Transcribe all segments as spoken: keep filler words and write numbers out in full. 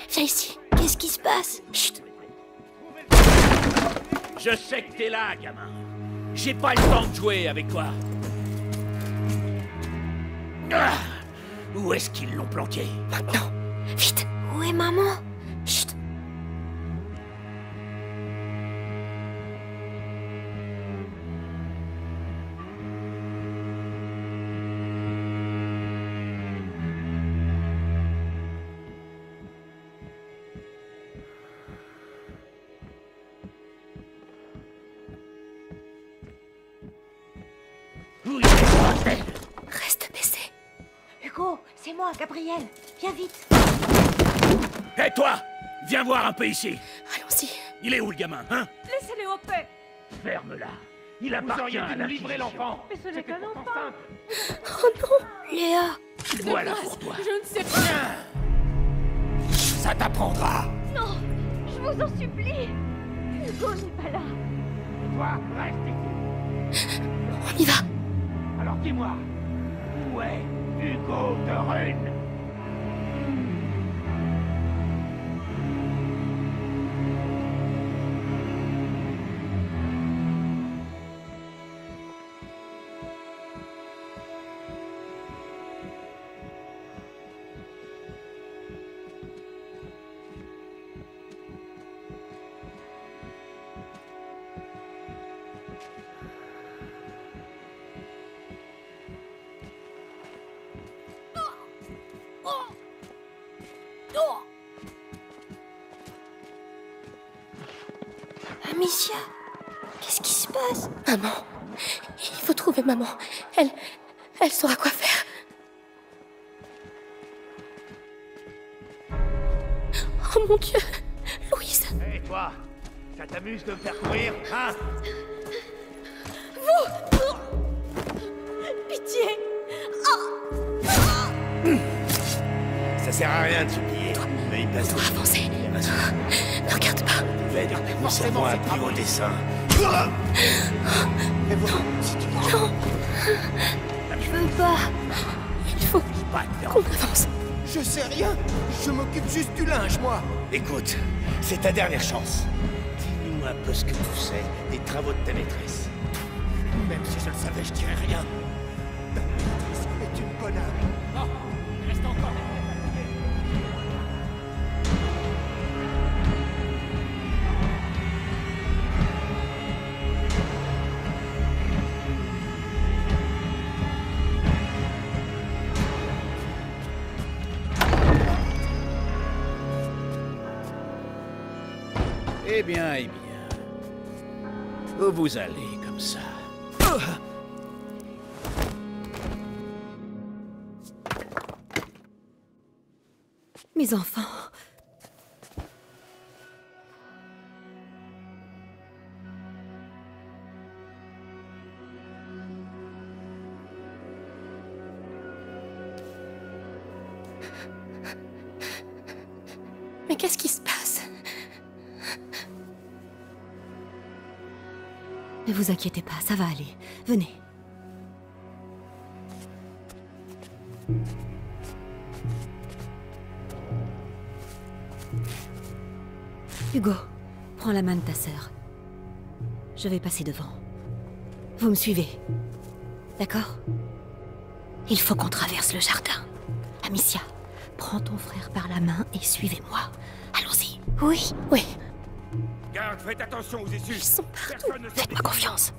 Viens ici. Qu'est-ce qui se passe? Chut. Je sais que t'es là, gamin. J'ai pas le temps de jouer avec toi. Ah, où est-ce qu'ils l'ont planqué? Maintenant. Vite. Où est maman? Chut. Reste baissé. Hugo, c'est moi, Gabriel. Viens vite. Hé hey, toi! Viens voir un peu ici. Allons-y. Il est où le gamin, hein? Laissez-les en paix. Ferme-la. Il appartient à la livrer l'enfant. Mais ce n'est qu'un enfant. Oh non, Léa. Voilà pour toi. Je ne sais pas. Ça t'apprendra. Non, je vous en supplie. Hugo n'est pas là. Toi, reste ici. On y va. Alors dis-moi, où est Hugo de Rune? Amicia, qu'est-ce qui se passe? Maman, il faut trouver maman. Elle, elle saura quoi faire. Oh mon Dieu, Louise. Hé hey, toi, ça t'amuse de me faire courir, hein? Vous! Pitié! Ça sert à rien de se plier. Mais il passe. On va avancer. Ne regarde pas. Nous savons un plus haut dessin. Mais bon, si tu veux. Non. Je veux pas. Il faut qu'on avance. Je sais rien. Je m'occupe juste du linge, moi. Écoute, c'est ta dernière chance. Dis-nous un peu ce que tu sais des travaux de ta maîtresse. Même si je le savais, je dirais rien. Ta maîtresse est une bonne âme. Non, il reste encore. Eh bien, eh bien. Où vous allez comme ça? Mes enfants. Mais qu'est-ce qui se passe? Ne vous inquiétez pas, ça va aller. Venez. Hugo, prends la main de ta sœur. Je vais passer devant. Vous me suivez. D'accord? Il faut qu'on traverse le jardin. Amicia, prends ton frère par la main et suivez-moi. Allons-y. Oui, oui. Garde, faites attention aux issues. Ils sont partout. Faites-moi confiance.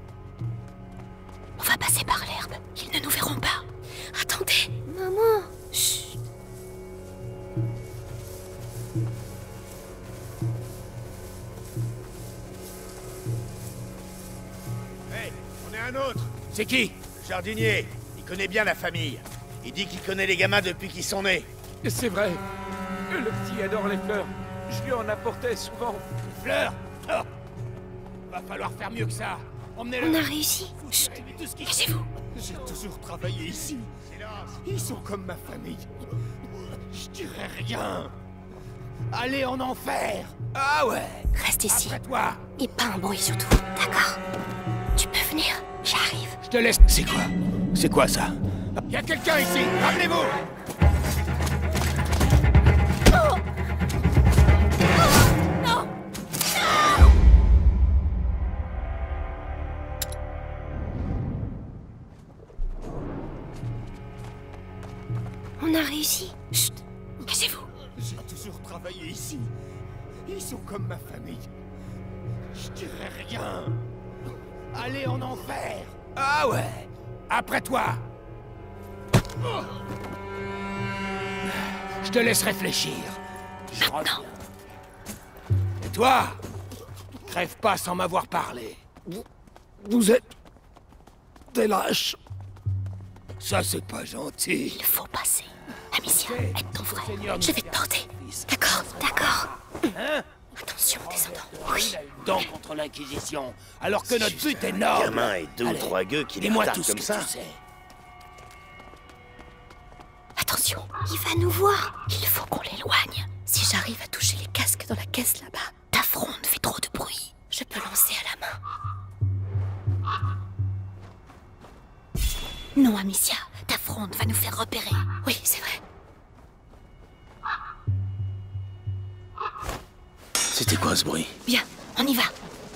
On va passer par l'herbe. Ils ne nous verront pas. Attendez. Maman. Chut. Hey, on est un autre. C'est qui? Le jardinier. Il connaît bien la famille. Il dit qu'il connaît les gamins depuis qu'ils sont nés. C'est vrai. Le petit adore les fleurs. Je lui en apportais souvent. Fleurs? Oh. Va falloir faire mieux que ça. Emmenez-le. On a réussi. Chut. Cachez-vous. J'ai toujours travaillé ici. Ils sont comme ma famille. Je dirais rien. Allez en enfer. Ah ouais. Reste ici. Après toi. Et pas un bruit surtout. D'accord? Tu peux venir? J'arrive. Je te laisse. C'est quoi? C'est quoi ça? Y a quelqu'un ici. Ramenez-vous. Cachez-vous. J'ai toujours travaillé ici. Ils sont comme ma famille. Je dirais rien. Allez en enfer. Ah ouais. Après toi. Je te laisse réfléchir. Je reviens. Et toi, crève pas sans m'avoir parlé. Vous êtes... des lâches. Ça, c'est pas gentil. Il faut passer. Amicia, C'est- aide ton frère. Seigneur Je vais te porter. D'accord, d'accord. Hein? Attention, descendant. Oui. Il a une dent contre l'Inquisition, alors que notre but est noble. Gamin et deux ou Allez, trois gueux qui les dis-moi retardent tout ce comme que ça. tu sais. Attention, il va nous voir. Il faut qu'on l'éloigne. Si j'arrive à toucher les casques dans la caisse là-bas, ta fronde fait trop de bruit. Je peux lancer à la main. Non, Amicia, ta fronde va nous faire repérer. Oui, c'est vrai. C'était quoi ce bruit? Bien, on y va.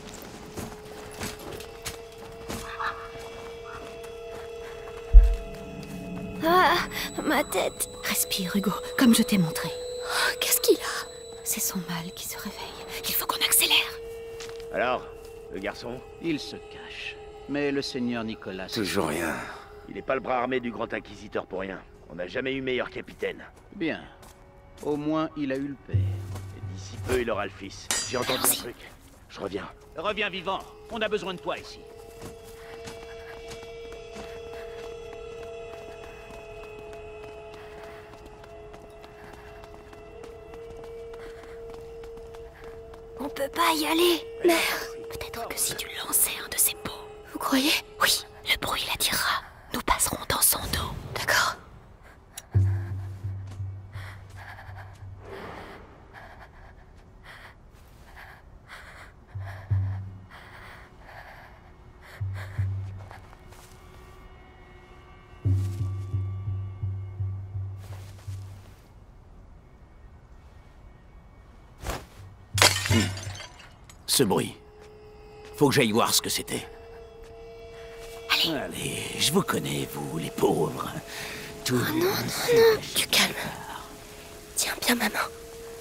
Ah, ma tête. Respire, Hugo, comme je t'ai montré. Oh, qu'est-ce qu'il a? C'est son mal qui se réveille. Il faut qu'on accélère. Alors, le garçon? Il se cache. Mais le seigneur Nicolas... Toujours rien. Il n'est pas le bras armé du grand inquisiteur pour rien. On n'a jamais eu meilleur capitaine. Bien. Au moins, il a eu le père. Et d'ici peu, il aura le fils. J'ai entendu un Allons-y. truc. Je reviens. Reviens vivant. On a besoin de toi ici. On peut pas y aller. Merde. Peut-être que si tu lançais un de ces pots... Vous croyez? Oui, le bruit l'attirera. Nous passerons dans son dos. D'accord. Ce bruit. Faut que j'aille voir ce que c'était. Allez. Allez, je vous connais, vous, les pauvres. Tout. Oh non, non, non. Du calme. Tiens bien ma main.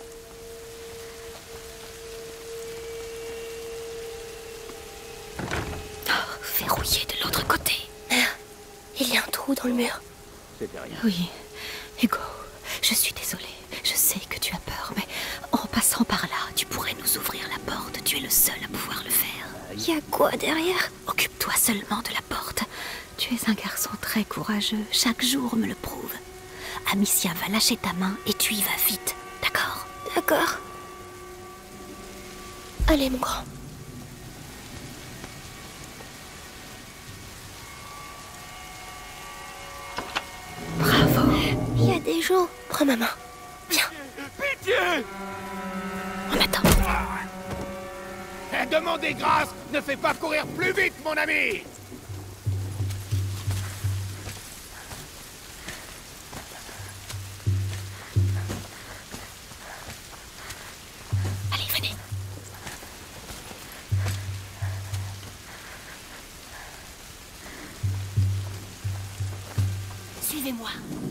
Oh, verrouillé de l'autre côté. Mère, il y a un trou dans le mur. C'était rien. Oui, Hugo, je suis désolée. Je sais que tu as peur, mais en passant par là, tu pourrais nous ouvrir la porte. Tu es le seul à pouvoir le faire. Il y a quoi derrière? Occupe-toi seulement de la porte. Tu es un garçon très courageux. Chaque jour me le prouve. Amicia va lâcher ta main et tu y vas vite. D'accord? D'accord. Allez, mon grand. Bravo. Il y a des gens. Prends ma main. Viens. Pitié! En attendant, Demandez grâce ne fait pas courir plus vite, mon ami! allez, venez. Suivez-moi.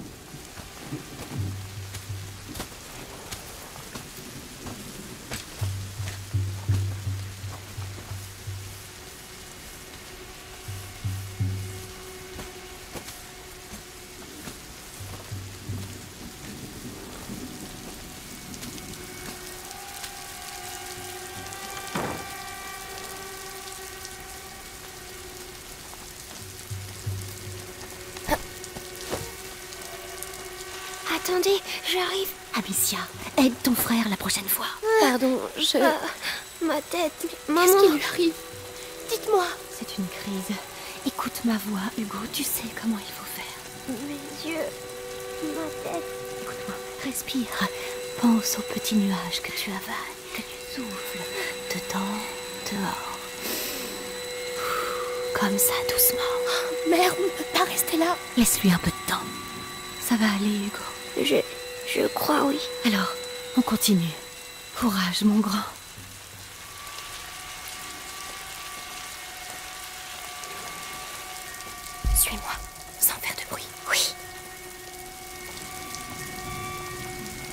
Attendez, j'arrive. Amicia, aide ton frère la prochaine fois. Pardon, je... Ah, ma tête. Maman. Qu'est-ce qui lui arrive? Dites-moi. C'est une crise. Écoute ma voix, Hugo, tu sais comment il faut faire. Mes yeux. Ma tête. Écoute-moi, respire. Pense aux petits nuages que tu avales, que tu souffles, dedans, dehors. Comme ça, doucement. Mère, on ne peut pas rester là. Laisse-lui un peu de temps. Ça va aller, Hugo. Je... je crois, oui. Alors, on continue. Courage, mon grand. Suis-moi, sans faire de bruit. Oui.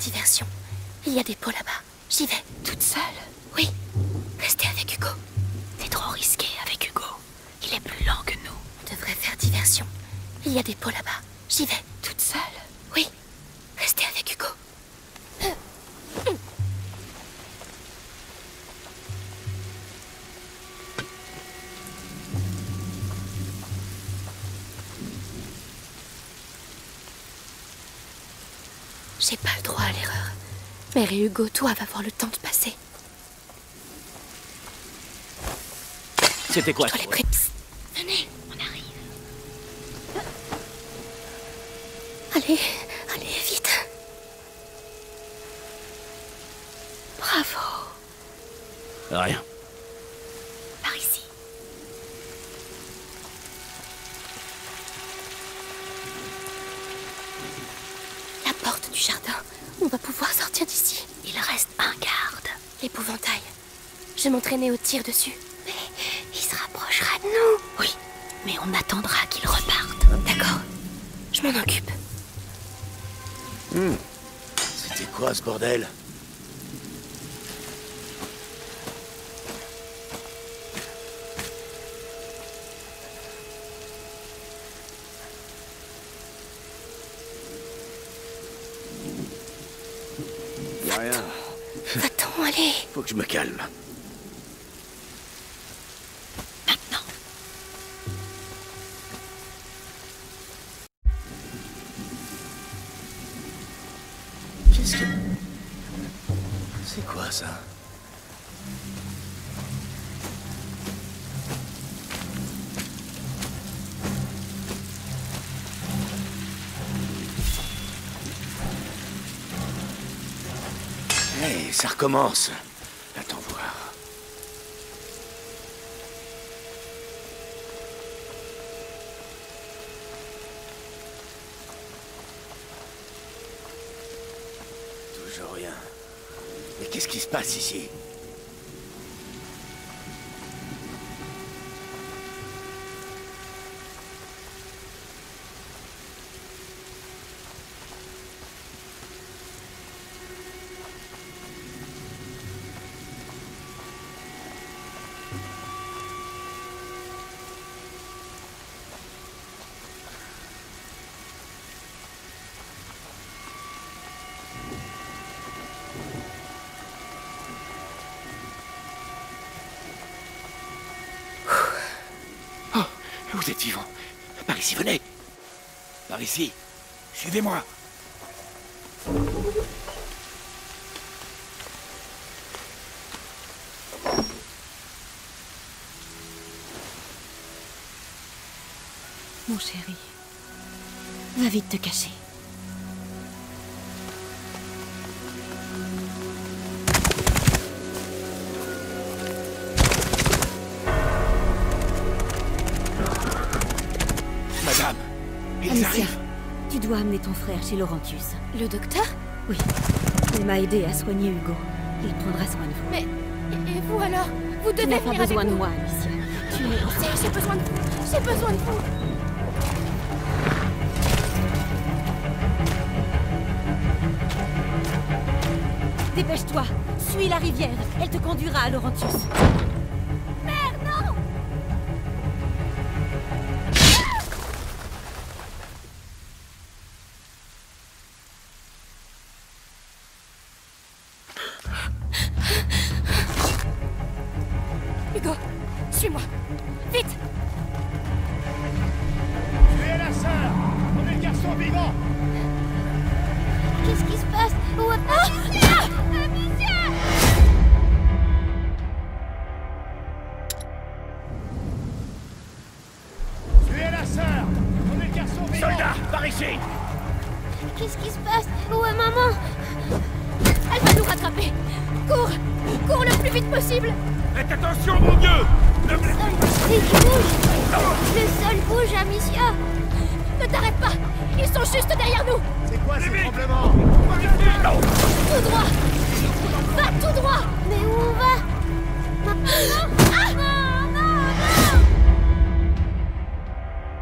diversion. Il y a des pots là-bas. J'y vais. Toute seule? Oui. Restez avec Hugo. C'est trop risqué avec Hugo. Il est plus lent que nous. On devrait faire diversion. Il y a des pots là-bas. J'y vais. Toute seule? Oui. Restez avec Hugo. J'ai pas le droit à l'erreur. Mère et Hugo doivent avoir le temps de passer. C'était quoi? Je dois les pré- Psst. Venez, on arrive. Allez, allez, vite. Bravo. Rien. Par ici. La porte du jardin. On va pouvoir sortir d'ici. Il reste un garde. L'épouvantail. Je m'entraînais au tir dessus. Mais il se rapprochera de nous. Oui, mais on attendra qu'il reparte. D'accord. Je m'en occupe. Hmm. C'était quoi ce bordel? Y'a rien. Va-t'en, allez. Faut que je me calme. Maintenant. Qu'est-ce que... C'est quoi ça? Hey, ça recommence. Attends voir. Toujours rien. Mais qu'est-ce qui se passe ici? Vous êtes vivant. Par ici, venez. Par ici. Suivez-moi. Mon chéri, va vite te cacher. Madame, ils Amicia, arrivent. tu dois amener ton frère chez Laurentius. Le docteur? Oui, il m'a aidé à soigner Hugo. Il prendra soin de vous. Mais... Et vous alors? Vous Tu devez n'as pas venir avec besoin de nous. moi, Amicia. Tu es... J'ai- J'ai besoin de vous. J'ai besoin de vous. Dépêche-toi, suis la rivière. Elle te conduira à Laurentius. Merde, non! Hugo, suis-moi. Vite! Tuez la sœur. On est le garçon vivant. Qu'est-ce qui se passe? Où est... Amicia! Amicia! Tuez la sœur. On est le garçon vivant. Soldat, par ici. Qu'est-ce qui se passe? Où est maman? Elle va nous rattraper. Cours! Cours le plus vite possible! Faites attention, mon Dieu! Ne me... Il bouge! Le sol bouge, Amicia! Ne t'arrête pas! Ils sont juste derrière nous! C'est quoi ce tremblement? Tout droit! Va tout droit! Mais où on va? Non! Ah! Non, non, non!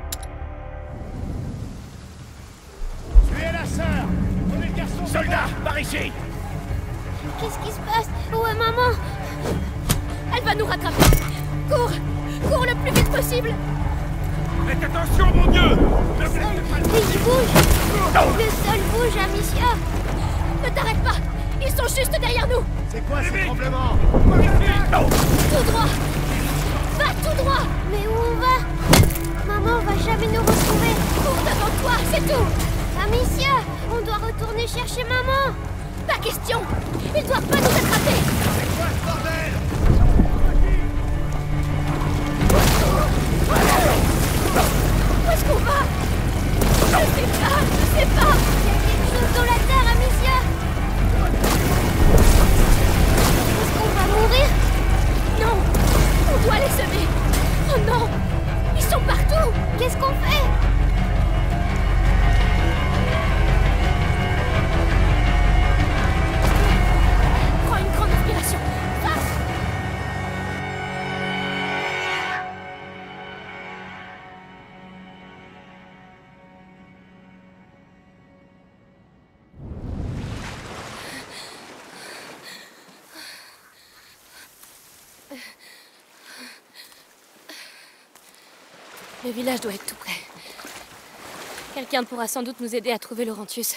Tuez la sœur. On est le garçon vivant. Soldat, par par ici! Qu'est-ce qui se passe? Où est maman? Elle va nous rattraper. Cours! Cours le plus vite possible! Faites attention, mon Dieu! Ne Le sol, laissez pas le- il bouge! Le sol bouge, Amicia! Ne t'arrête pas! Ils sont juste derrière nous! C'est quoi ce tremblement? Tout droit! Va tout droit! Mais où on va? Maman va jamais nous retrouver! Cours devant toi, c'est tout! Amicia! On doit retourner chercher maman! Pas question! Ils doivent pas nous attraper! C'est quoi ce bordel? Où est-ce qu'on va? Je sais pas! Je sais pas! Il y a quelque chose dans la terre, Amicia! Est-ce qu'on va mourir? Non! On doit les semer! Oh non! Ils sont partout! Qu'est-ce qu'on fait? Prends une grande inspiration! Va! Le village doit être tout près. Quelqu'un pourra sans doute nous aider à trouver Laurentius.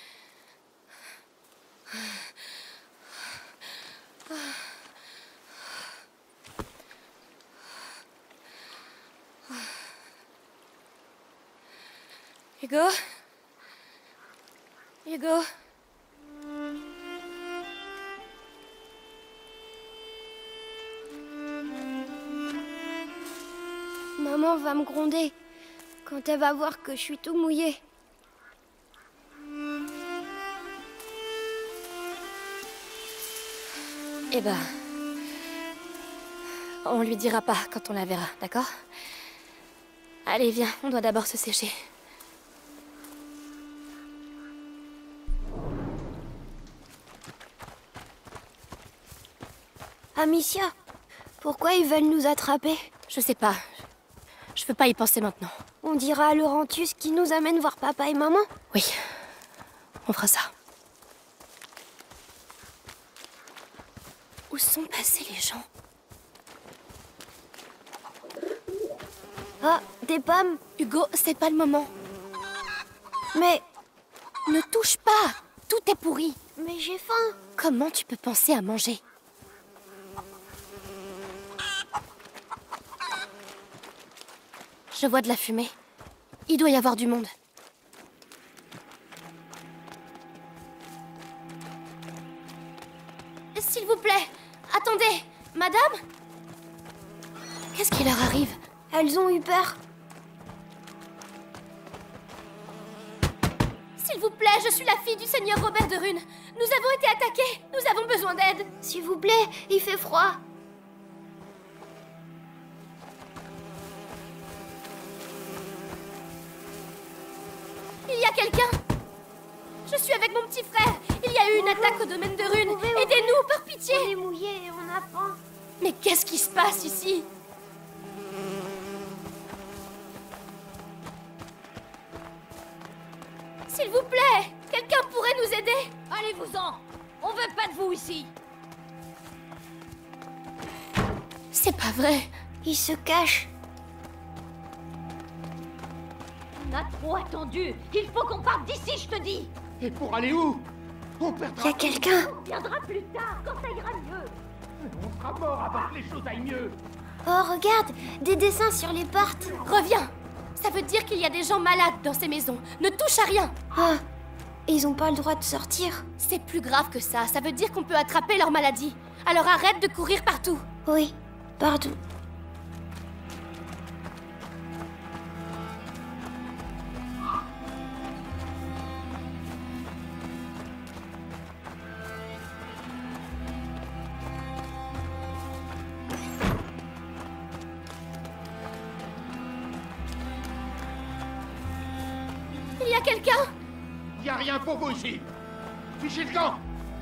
Hugo? Hugo? Maman va me gronder quand elle va voir que je suis tout mouillé. Eh ben... On lui dira pas quand on la verra, d'accord? Allez, viens, on doit d'abord se sécher. Amicia, pourquoi ils veulent nous attraper? Je sais pas. Je veux pas y penser maintenant. On dira à Laurentius qui nous amène voir papa et maman? Oui, on fera ça. Où sont passés les gens? Ah, des pommes. Hugo, c'est pas le moment. Mais, Ne touche pas! Tout est pourri. mais j'ai faim. Comment tu peux penser à manger? Je vois de la fumée. Il doit y avoir du monde. S'il vous plaît, attendez, madame? Qu'est-ce qui leur arrive? Elles ont eu peur. S'il vous plaît, je suis la fille du seigneur Robert de Rune. Nous avons été attaqués. Nous avons besoin d'aide. S'il vous plaît, il fait froid. Il y a quelqu'un? Je suis avec mon petit frère. Il y a eu une attaque au domaine de Rune. Vous pouvez Aidez-nous, par pitié. On est mouillé et on a faim. Mais qu'est-ce qui se passe ici? S'il vous plaît, quelqu'un pourrait nous aider? Allez-vous-en. On veut pas de vous ici. C'est pas vrai. Il se cache. On a trop attendu. Il faut qu'on parte d'ici, je te dis. Et pour aller où? On Il y perdra... a quelqu'un. On viendra plus tard, quand ça ira mieux. On sera mort avant que les choses aillent mieux. Oh, regarde, des dessins sur les portes. Reviens. Ça veut dire qu'il y a des gens malades dans ces maisons. Ne touche à rien. Ah, ils ont pas le droit de sortir. C'est plus grave que ça. Ça veut dire qu'on peut attraper leur maladie. Alors arrête de courir partout. Oui, pardon. Il y a quelqu'un? Y a rien pour vous ici. Fichez le camp.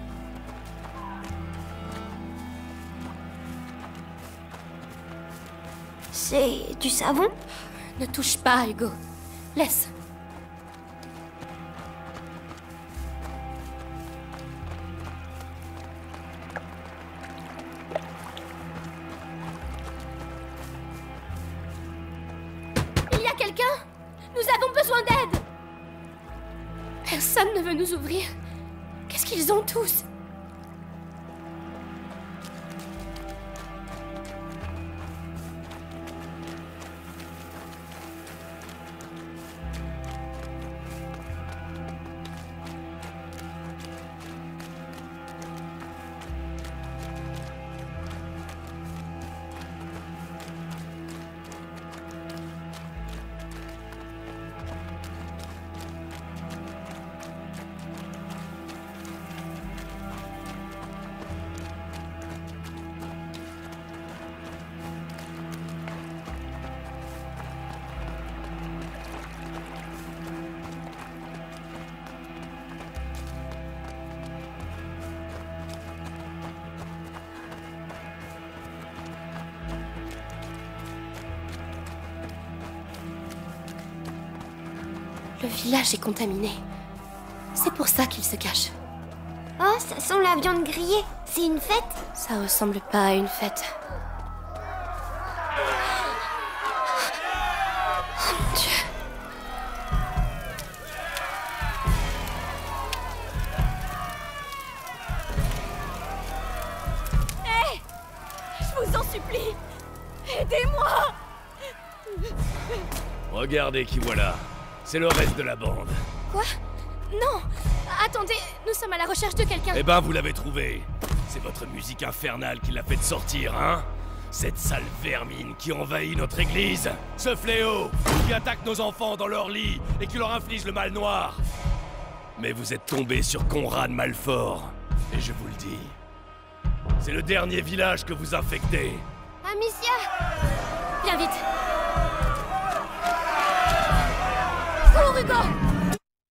C'est du savon? Ne touche pas, Hugo. Laisse. Personne ne veut nous ouvrir. Qu'est-ce qu'ils ont tous? Le village est contaminé. C'est pour ça qu'ils se cachent. Oh, ça sent la viande grillée. C'est une fête? Ça ressemble pas à une fête. Oh mon Dieu. Hé! Je vous en supplie! Aidez-moi! Regardez qui voilà. C'est le reste de la bande. Quoi? Non! Attendez, nous sommes à la recherche de quelqu'un. Eh ben, vous l'avez trouvé. C'est votre musique infernale qui l'a fait sortir, hein? Cette sale vermine qui envahit notre église. Ce fléau qui attaque nos enfants dans leur lit et qui leur inflige le mal noir. Mais vous êtes tombé sur Conrad Malfort. Et je vous le dis, c'est le dernier village que vous infectez. Amicia! Viens vite. Cours, Hugo!